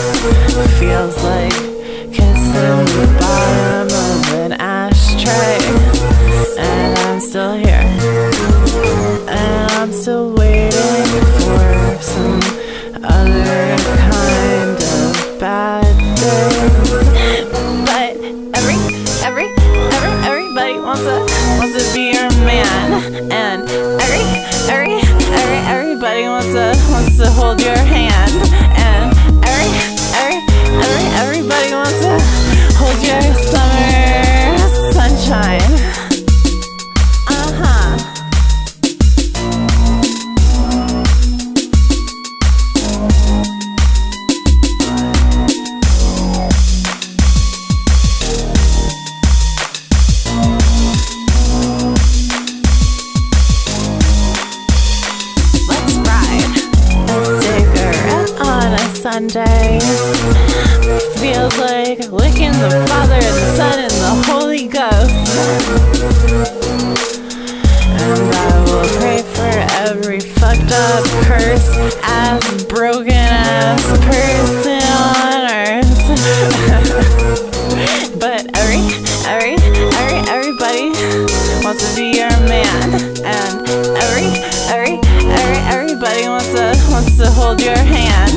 Feels like kissing the bottom of an ashtray. And I'm still here, and I'm still waiting for some other kind of bad days. But everybody wants to be your man, and everybody wants to hold your hand, and everybody wants to hold your summer sunshine. Sunday feels like licking the Father and the Son and the Holy Ghost. And I will pray for every fucked up, cursed ass, broken ass person on earth. But everybody wants to be your man, and everybody wants to hold your hand.